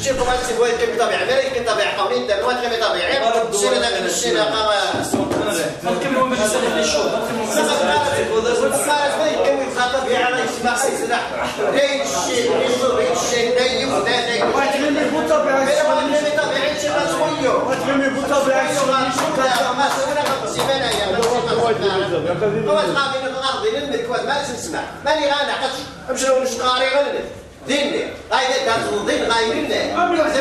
شتيكم هاد السيد واحد كيبقى طبيعي غير يمكن طبيعي قوانين دار واحد كيبقى طبيعي شينا داك الشيء نكملوا من السنه الشهور يخاطب بها على يسمع يسرح داير الشيء يصور الشيء داير وداير وتغني بطبيعه طبيعي شي غاسويو وتغني بطبيعه ما سوينا قبل سيمانه يا هو تخافين الارض الملك ما نسمع ماني غانعقش نمشيو نشقاري غنى ديني غايدة دار الدين غايدين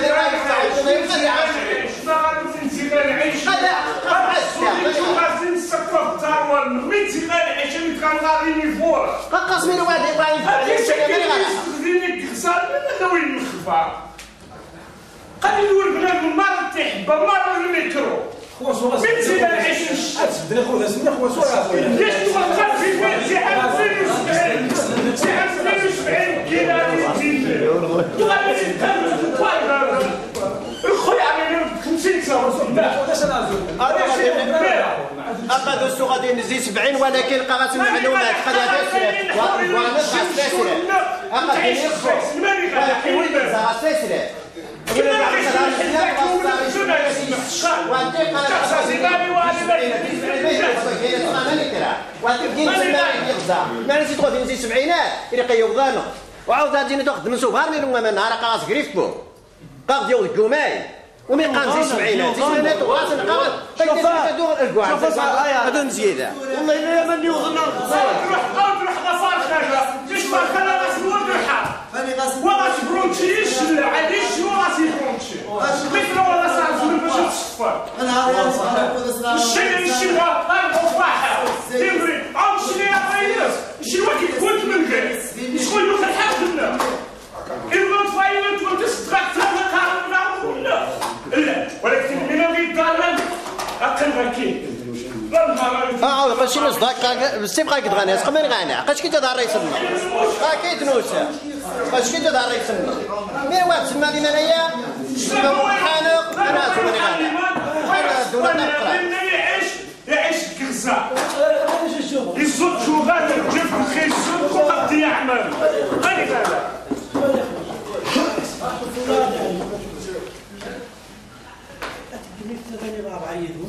قسمين واحد يبغى قال يدور بنادم مرة تحبه مرة الميكرو بنتي ما نعيش تبدل خويا سيدي خويا صوره ليش توقف في بنتي عام 72 في عام 72 كيلو خويا عامل 50 سنة أما دوستو غادي نزيد 70 ولكن قرات المعلومات قد تسرع وانا تسرع أما وعاود غادي تاخذ من سوبر من نهار قاص كريفكو قاعد ديال الكوماي ومن قام زي 70 زينات وراس القرار تدور الكوع هذا مزياده والله الا من يوصلنا روح غفار خارجه ليش ما خلى راس الولد الحار وراس برونشيش عاديش وراس برونشي مثل ولا صار باش تصفر الشيء غير واحد تمري عاود شنو يا فايز شي واحد كنت من غير شكون له الحق لنا إذا فايز وتستغثر لا ولكن من اللي قال اقل غكي باش نصدق بس تبقى كتغني اسق من غنى قاش كي تظهر يسمى كي تنوسا باش كي تظهر يسمى مين واحد سمى لي منايا حانق انا سمى غنى انا دولنا يعيش كرزا يصد شغال الجف الخير يصد وقت يعمل غني هذا ثاني راه بعيدهم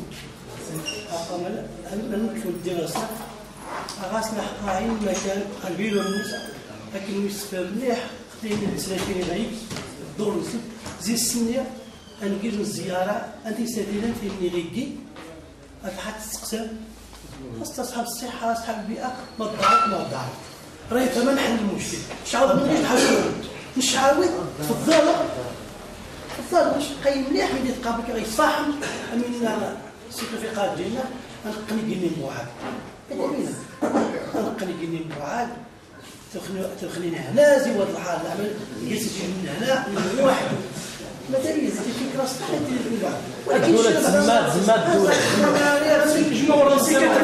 نكتبوا الدراسة غاسنا حقاين مكان قلبيلو الناس لكن يستفاد مليح خدينا السنتين غايب الدور نسب زي السنية نجيو الزيارة أنت سادينا في نيغيكي أتحط تسقسم خاصة أصحاب الصحة أصحاب البيئة ما تضاعف ما تضاعف راهي فما نحل المشكل مش عاود نجي نحاول مش عاود في الظلم الظلم مش قايم مليح من يتقابلك غيصاحب من السيرتيفيقات ديالنا نقني قني موعد نقني قني موعد تخلينا هنا زي واد الحال نعمل جلسة من هنا من واحد مثلا هذه فكرة صحيحة ديال بعض ولكن زمات الدولة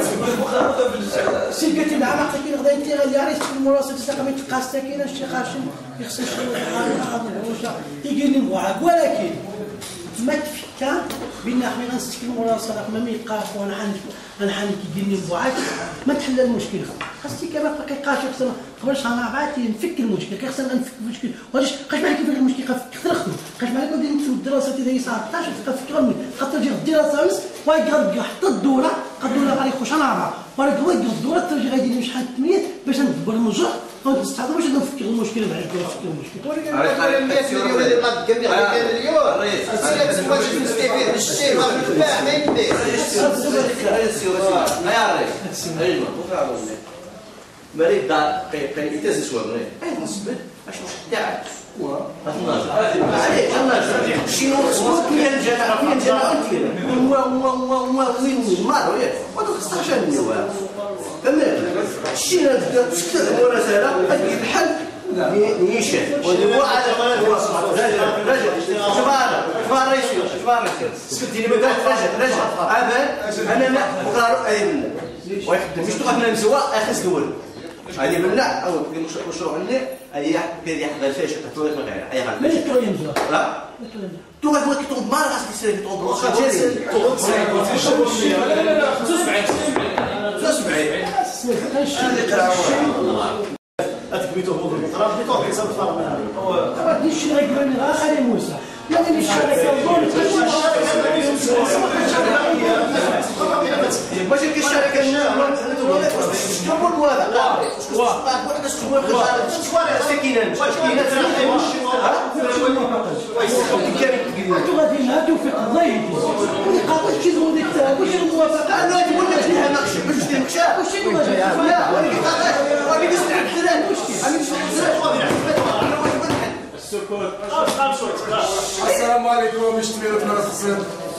سيكتي العمق كاين غدا انت غادي عريس في المراسل تلقى من تلقى ساكنه شي خاشم يخص شي حاجه يجيني موعد ولكن ما تفكر بان احنا غنسكن مراسله ما يبقاش وانا حانك يجيني موعد ما تحل المشكل خاصني كما كيبقاش خصنا خرجها مع بعض نفك المشكل خصنا نفك المشكل واش قاش معك كيفاش المشكل خصنا قاش معك غادي نديروا الدراسه ديال 19 تفكر خاطر جا الدراسه امس وغادي حتى الدوره الدوره غادي يخش انا راه ولكن الدوره تجي غادي ندير شحال التمييز باش نبرمجوا ونستعملوا باش نفك المشكل بعد نفك المشكل ولكن 100 مليون اللي طلب جميع 200 مليون السياسه واش نستفيد من الشيء ما ينفع ما يدير ايوا مريض دار يتزن شويه مريض اي نصبر اش تاعك شنو خصك فين الجامعه فين الجامعه وين مارو ياك ما تخصكش النواب فهمت الشيء هذا تسكت المراسله غادي الحل نيشان وهو على جبار سكتي لي رجع انا قرار اي واحد مش تقدر نسوا اخس الاول هذه ممنع او مشروع عندنا اي كيدير يحضر فيش الطريق ما غير اي حاجه ماشي كاين لا تو هو كي تطلب مال غاس يصير يطلب روحه جاري أتكبيتو هو بالمطراب بيتو حساب الفرمان ما تديش غير خلي موسى ماشي كالشركه شكون هذا واحد سكينه انتم غادي نهاتوا في قضيه واللي قاطع شي زون ديك واش الموافقه انا تقول لك فيها نقش باش تمشى واش الموافقه لا ولكن ولكن نستعد الدراري السلام عليكم مش تميلوا ناس الصين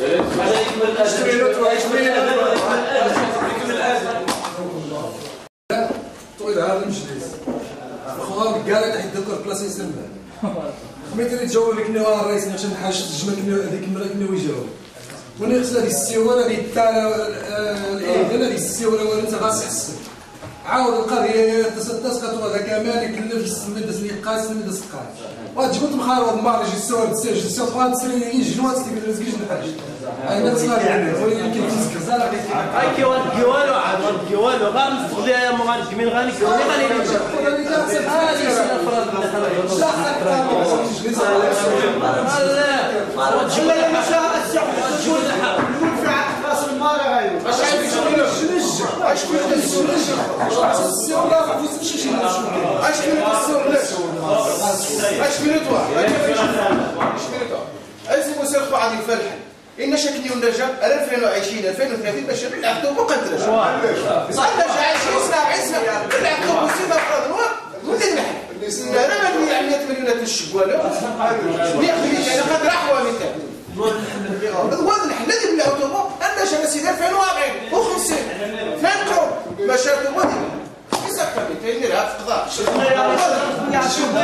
طويل هذا المجلس اخوان قال لك يدكر بلاصه يسمى متى تجاوب لك نوا الرئيس عشان حاجه الجمل هذيك المره كنا ويجاوب وانا خصنا هذه السيوره هذه تاع الاذن هذه السيوره ولا انت غاس حسن عاود القضيه تسقط هذا كمان يكلف السميد اللي قاسم اللي سقط وتجبد مخارج المارج السور السيج السور فان سري يجنوا تسلك الرزقيش الحاج انا تصلح يعني ولكن تسكر هاي كيوالو عاد كيوالو غنفضل يا مغارب من غني كيوالو غني إن شكلي ونرجع 2020 2030 باش نلعبوا مقدرة. صار نرجع 20 سنة 20 سنة نلعبوا مسيرة أفراد ولدي نحن. أنا ما نبني 100 مليون الشقوالة. 100 مليون يعني قد راحوا مثال. واضح الذي بنلعبوا أنا شغل سيدي 2040 و50 2 قرون ما شافوا ودي. يسكر مثال نلعب في قضاء. يا شوف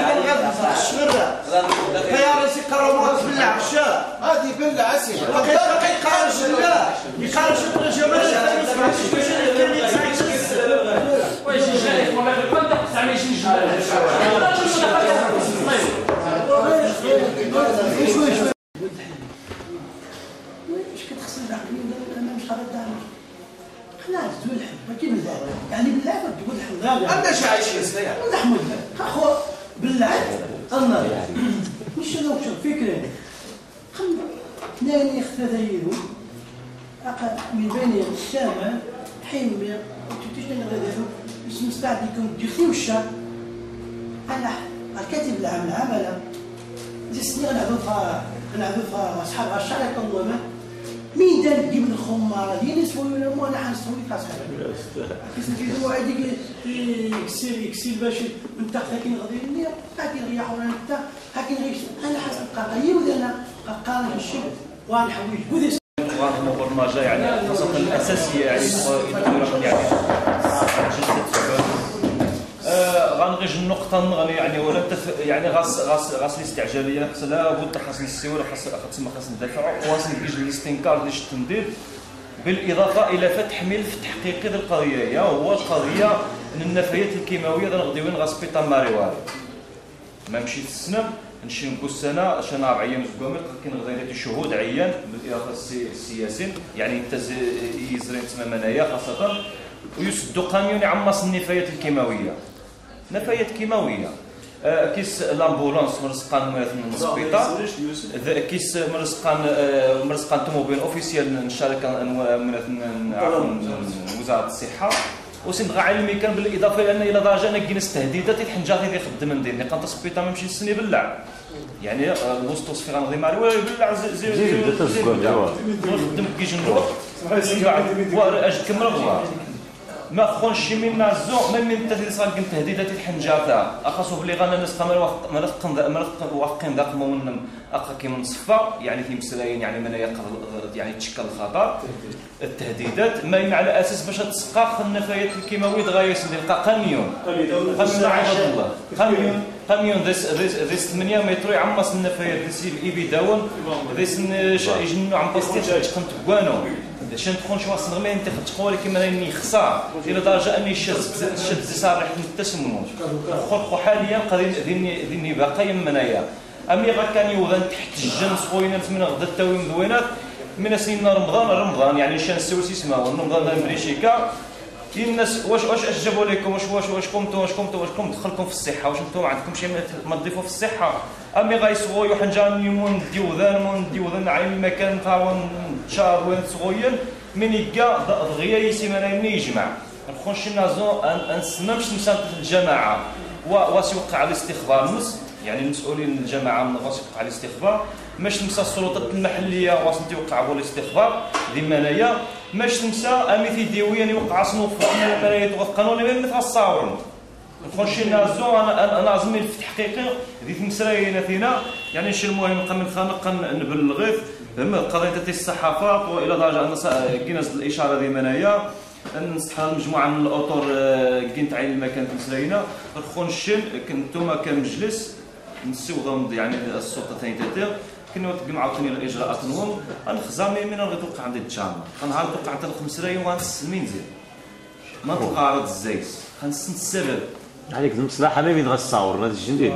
يا راسي قرروا بالله عشاء هذه بالله عسير يقارش الجمال ويجي جاي والله كنت تستعمل شي جمال اش كتخص العقليه انا مش غادي نعمل خلاص تقول الحب ماشي بالله يعني بالله تقول الحب أنا شي عايشين سنة يعني نحمد الله اخو بالله الله مش انا وش الفكره خم ناني اختذيرو اقل من بين السامع حين تشتغل غادي باش مستعد يكون تجي وشا انا الكاتب العمل زي السنين نلعبوا في اصحاب الشركه والله مين دار تجيب الخماره ديالي سوينا مو انا حنسوي كاس كيس نجيبو عادي يكسر باش نتاع لكن غادي ندير غادي نريح ولا نتاع لكن غير انا حسب قضيه ولا انا قارن الشغل ونحويج وذي مبرمجه يعني خاصه الاساسيه يعني يعني غنغيج النقطه غني يعني ولا يعني غاس الاستعجاليه خاص لابد خاص نسيو خاص ندافعوا وخاص نجيج الاستنكار ديال التنديد بالاضافه الى فتح ملف تحقيقي للقضيه هو القضيه ان النفايات الكيماويه غنغديوين غاسبيطال ماريواري ما مشيت السنه نمشي نقول السنه عشان 4 ايام زكوامل كاين غير شهود عيان بالاضافه السياسيين يعني يزرين تما منايا خاصه ويسدوا قانون يعمص النفايات الكيماويه نفايات كيماويه كيس لامبولانس مرزقان من السبيطار كيس مرزقان طوموبيل اوفيسيال من الشركه من وزاره الصحه وسنبغى علمي كان بالاضافه لان الى درجه انا كاين تهديدات يتحنجات اللي خدم ندير اللي كان السبيطار ما نمشي سني بالله يعني الوسط في غنغدي ماري ولا بالله زي نخدم كيجي نروح واجد كم رغبه ما خونش منا الزوق من التهديد صار كنت تهديدات الحنجاته اخاصو بلي غانا الناس ما واقين ذاك المؤمن اقا كي من صفا يعني في مسلاين يعني من يعني تشكل الخطر التهديدات ما على اساس باش تسقاق النفايات الكيماويه دغيا نلقى قانيون قانيون ذيس 8 متر يعمص النفايات ذيس الايبي داون ذيس يجنو عم تستيقظ تقنت كوانو عشان تكون شي واصل غير انت تقول كيما راني خسار الى درجه اني شد صار ريحه التسمم خلقوا حاليا قضيه ذني باقي منايا امي غا كان يوضن تحت الجنس خوينات من غدا التاوي مدوينات من سنين رمضان يعني شان السوسي اسمه رمضان المريشيكا الناس واش جابوا لكم واش قمتوا دخلكم في الصحه واش انتم عندكم شي ما تضيفوا في الصحه امي غايصغوي وحنجا نديو ذان عين المكان تاع شهر وين صغويين من يلقى دغيا يسيمانيني يجمع نخونشي نازو نسمى باش نمسى الجماعه واش يوقع على الاستخبار نص يعني المسؤولين الجماعه من واش يوقع على الاستخبار ماش نمسى السلطات المحليه واش يوقع هو الاستخبار ديما انايا ماش نمسى امثي ديويا يوقع صنوف المرايات والقانون ما مثل الصاورن نخونشي نازو انا عزمي في التحقيق ذي مسراينا فينا يعني شي المهم من خانق نبلغ قضيه الصحافات والى درجه ان كي نزل الاشاره ديما انايا نصح مجموعه من الاطر كاين تعين المكان مسراينا نخونشن كنتوما كمجلس نسيو يعني السلطتين تاتا كنا تجمعوا الاجراءات نوم الخزامي من غيتوقع عند الجامع نهار توقع حتى الخمسراي وغنسمين زين ما تقارض الزيت خنسن السبب عليك المصلحه ما بين غصاور هذا الجندي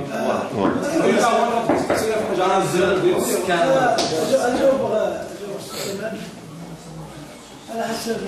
على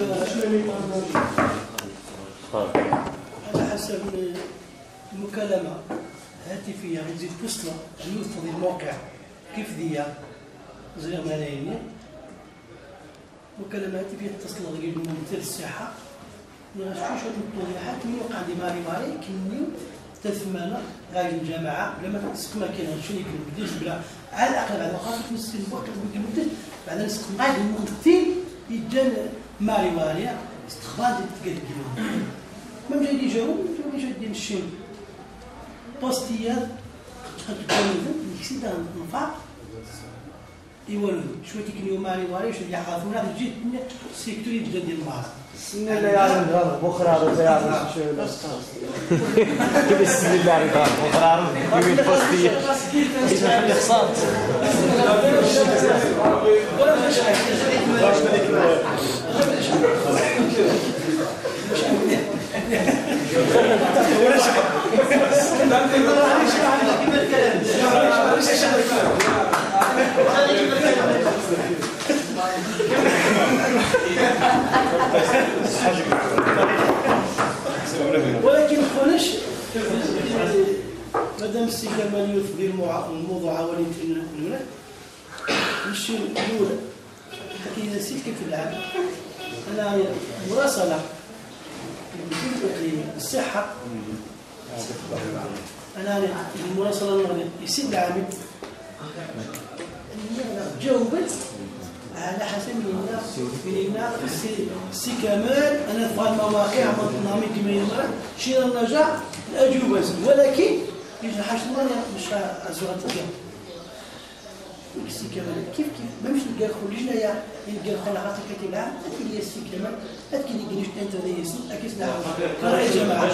حسب المكالمه هاتفيه تزيد توصل يوصل الموقع كيف ديا زي ملايين مكالمه هاتفيه تتصل غير ممثل الصحه نغشوش التوضيحات اللي وقع دي ماري كني تثمانه هاي الجماعه لما تسمى كاين شيء بديش بلا على الاقل بعد وقت نص الوقت المدة بعد نسمع هذا الممثل يجان ماري استخبار تقدم ما جاي يجاوب ما جاي يدير الشيء بوستيات تقدم يكسيد نفع يولد شويه كينيو ماري شو يحافظون هذا الجيت سيكتوري جديد المعرض بسم الله الرحمن الرحيم بخرى زيارة بسم الله الرحمن الرحيم يمين بوستيه اسمح لي خصات ولكن خونش مادام السي كمال يثبت الموضوع عوالي هنا نمشي الاولى كاين نسيت كيف العام انا مراسله بالمديريه الاقليميه الصحه انا المراسله المغربيه يسيب العامل جاوبت على حسب من السي كمال انا في المواقع منظمه كما يمر شي النجاح الاجوبه ولكن يجي حاجه مش ازوره اليوم السي كمال كيف ما مش نلقى خو لجنايا نلقى خو العاطفه كتب العام هذه هي السي كمال هذيك اللي قلت انت ذي ياسين اكيد نعم يا جماعه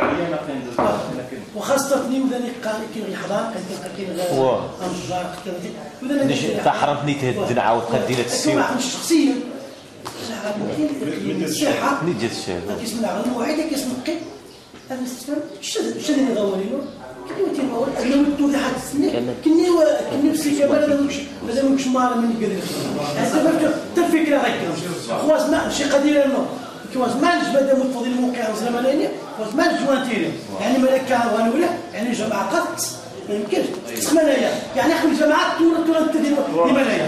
وخاصه وذاني كاين الحضان كاين انجار كذا تحرمتني تهد نعاود قديله السيو شخصيا الصحه نجي الشهاده كيسمع الموعده كيسمقي هذا الاستفهام شنو اللي غوالينو كنتي نقول انه التوضيحات السنه كني بسي كمال مازال ماكش مار من قال هذا حتى الفكره هكا خواص ما شي قضيه انه كواز مانج مادام متفضل الموقع زمانيا خواص مانج جوانتيري يعني ملكه غنوله يعني جماعه قط ما يمكنش تسمنايا يعني اخو الجماعات تورا تدير لمنايا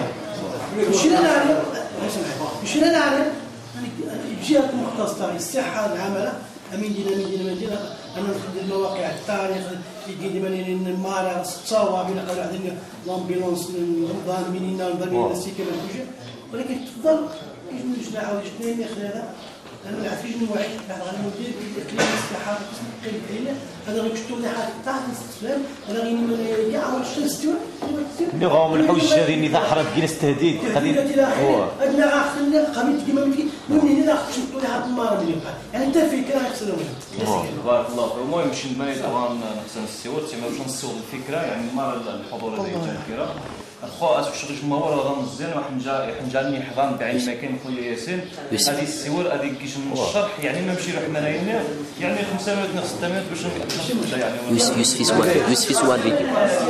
مشينا نعرف الجهات المختصه الصحه العماله امين دينا انا نخدم المواقع التاريخ يجي ديما المارا الصاوه بين قال عندنا لامبيلونس رمضان منينا ضمن السيكل الكوجه ولكن تفضل يجي نعاود اثنين هذا انا ما عرفتش شنو واحد بعد غنمدير الاقليم الصحه القلبيه هذا غيكتب لي حاجه تاع الاستسلام هذا غير كاع واش تستوى اللي غاهم الحجه ديال اذا حرب كاين التهديد هو ادنا عقلنا قامت كيما من هنا خصو لي حد المرض اللي بقى يعني انت فكره اكثر بارك الله فيك المهم باش نبان طبعا نحسن السيور تما باش نصيغ الفكره يعني المره الحضور هذا الفكره اخو واش ما هو راه مزيان واحد حنجاني حضان بعين المكان خويا ياسين هذه السيور هذه كيش من الشرح يعني ما نمشي نروح ملايين يعني 5 مليون 6 مليون باش نبدا يعني يوسف سؤال فيديو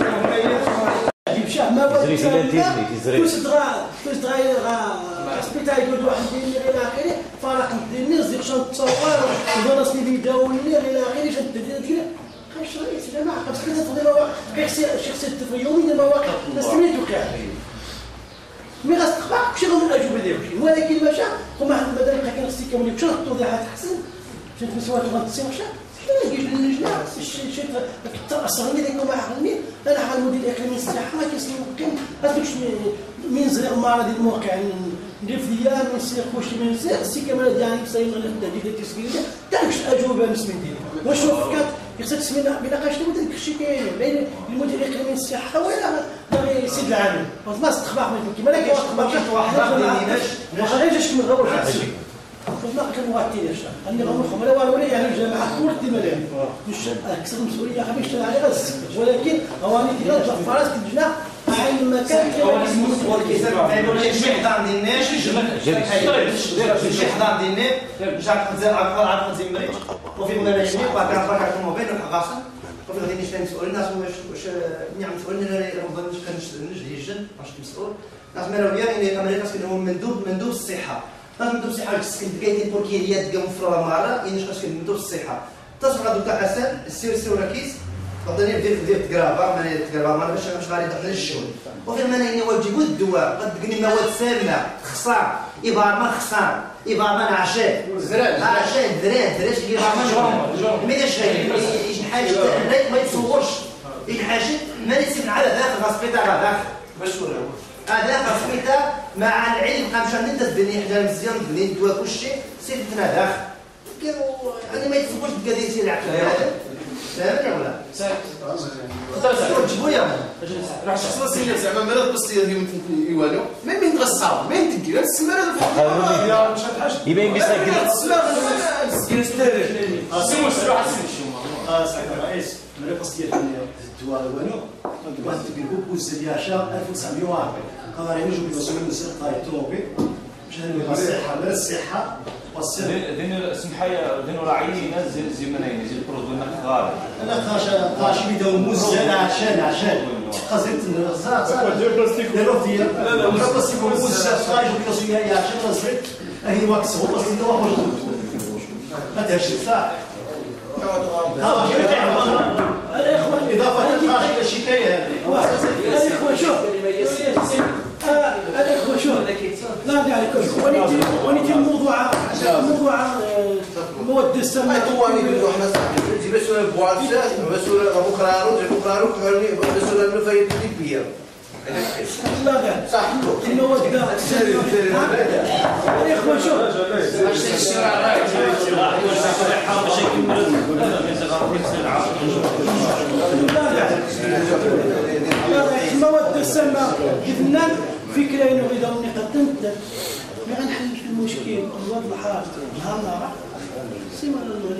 زري في الانترنت زري واش دغا سبيتاي يقول واحد ديال الى اخره فرق ديالني زيد شنو تصور ودرسني فيديو الى اخره شنو كذا خايش لا ما عقبت كذا تفضل شخصيه التفريومي ديال المواقع نستميت وقع مي غتخبع كلشي غنقول الاجوبه ديالك ولكن ماشا هما عند المدام بقى كنخصك كملي كلشي التوضيحات احسن شفت مسوات غنتصير مشا ما يجيش للجنه شي التاثر اللي ديكم عقلني انا حال المدير الاقليمي الصحه ما كيسمي ممكن هذوك من زرع المرض ديال الموقع ندير في ديال ما نسير كلشي ما نسير السي كمال ديالي مسايل غنبدا ديال التسجيل تاع الاجوبه مسمين ديالي واش فكرت خصك تسمي بنقاش ديال داك الشيء كاين بين المدير الاقليمي الصحه ولا سيد العالم ما استخبار كيما لا كاين واحد ما غاديش من غير واحد ما كنواتيناش اني غنخرج ولا والو يعني الجماعه كل احتمالات مش اكثر مسؤوليه غادي يشتغل عليها ولكن اواني ديال الفراس كتجنا عين مكان شي حضان ديال الناس شي حضان ديال الناس جاك عاد زمري وفي مدرسين باكا موبايل وحقاصه وفي غادي نشوف مسؤول الناس واش نعم مسؤولين انا رمضان نجي الجن واش مسؤول ناس مالويه يعني كامل الناس كانوا مندوب الصحه مندوب الصحه كنت كاين بوركيريات كاع مفرغه مره يعني اش مندوب الصحه تصبح هذوك تاع حسن السير راكيس فضلني بديت تقرابه ما تقرابه ما باش غادي تدخل الشغل وفي المناهج واجبوا الدواء قد تقني مواد سامه خصام ابارما خصام ابارما عشاء عشاء دراج ابارما ما داش حاجه الريت ما يتصورش ديك حاجه ما يسمع على داخل السبيطار داخل باش هذا السبيطار مع العلم مشى انت الدنيا حدا مزيان الدنيا الدواء كلشي سير تناداخ يعني ما يتصورش بقى يصير العقل هذا فهمت ولا؟ جبوا يا راح تحصل سيدي زعما مرض بس يوالو ما بين غصاب ما يمكن لا تسمى هذا يا مش حاجه يبين بيسكر سيموس روح تسمي سعيد الرئيس من قصدي الدواء الوانو كما تقولوا بوز ديال 1940 قدر يوجد بيوصلوا للسلطه الطوبي باش نقولوا الصحه لا الصحه دين سمحايا دين راعيين زي منين زي البرودوي غالي انا خاش بيداو مزال عشان قصدت الزعزعه ديالو ديال لا بلاستيك مزال خارج بيوصلوا لي عشان نزيد هي واكس هو بس انت واحد هذا الشيء صح الاخوان اضافه للخارج الى شكايه الاخوان شوف الاخوه شوف لا عليكم ونيتي الموضوع المواد السامه تواني بدو حنا صاحبي جيب سوره بوالسا وسوره ابو خرارو وسوره النفايه الطبيه لا صح المواد السامه الاخوه شوف المواد السامه جبنا فكره انه اذا قدمت ما غنحلش المشكل الوضع نهار سيما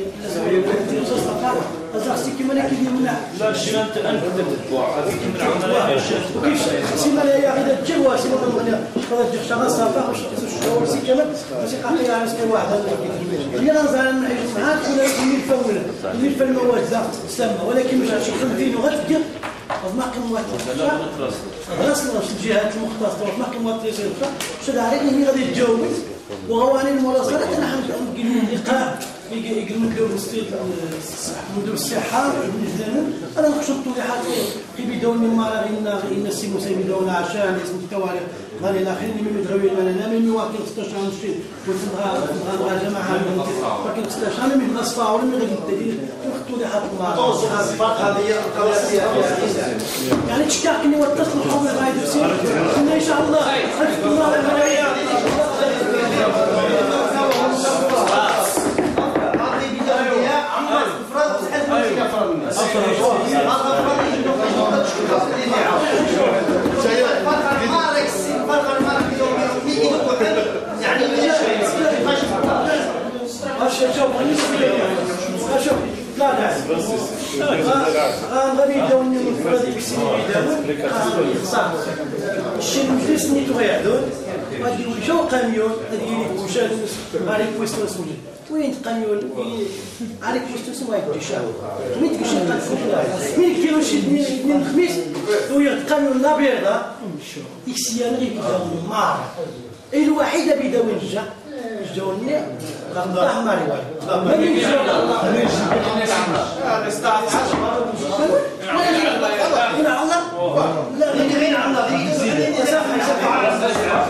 لازم كيما انا كيدير منها لا شي انت تتبع هذيك من العمليه سيما يا غير تجوا سيما تقدر تشتغل صافا واش الشهور سي كمان ماشي قاعد على سكن واحد اللي غنزعل نعيش معاك ولا ندير في المواد سامه ولكن مش غنشوف فين وغتلقى ما كان راسنا الجهات المختصه ما كان مواتير شد علينا ملي غادي يتجاوب وغواني المراسلات انا حنقول لقاء يقولوا مدير الصحه انا نخشى الطروحات كيبداو من مراغينا ان السي موسى يبداونا عشان اسم التواريخ غادي الاخرين اللي مدغوين انا من واكل 16 نشيط وتنغا جماعه ولكن 16 انا من نصفا ولا من غادي الطروحات يعني تشتاقني واتصلوا حول غايد يصير ان شاء الله غادي يبداو المفرد يكسروا يداون الشيء المجلس نيتو غيعدون غادي يمشاو قاميون غادي يمشاو غادي يبوستو اسمه وين القاميون عليك بوستو ما يدي شاو مين تكشي مين كيلو شي من الخميس ويا القاميون لا بيضه يكسيان غير يبداو مار الوحيده بداو نجا جاوني غنضح ماري ما يجي لا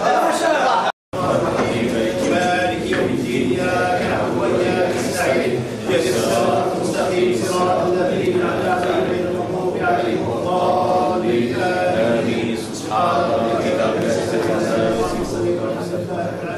السلام